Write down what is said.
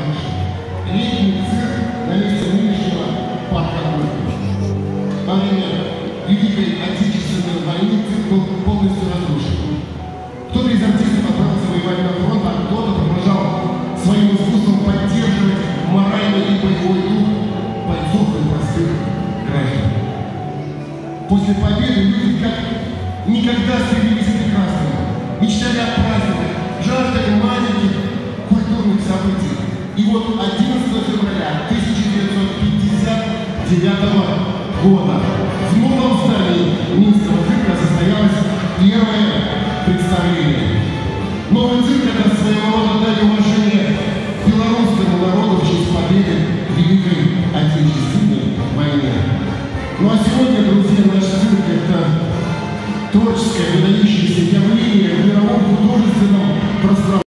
души. Летний цирк на месте нынешнего парка Горького. Во время Великой Отечественной войны цирк был полностью разрушен. Кто-то из артистов отправился воевать на фронт, а кто-то продолжал своим искусством поддерживать моральный и боевой дух бойцов и простых граждан. После победы люди как никогда стремились к прекрасному, мечтали о праздниках, жаждали маленьких культурных событий. И вот 11 февраля 1959 года в новом здании Минского цирка состоялось первое представление. Новый цирк — это своего рода дань уважения белорусскому народу в честь победы в Великой Отечественной войне. Ну а сегодня, друзья, наш цирк — это творческое, выдающееся явление в мировом художественном пространстве.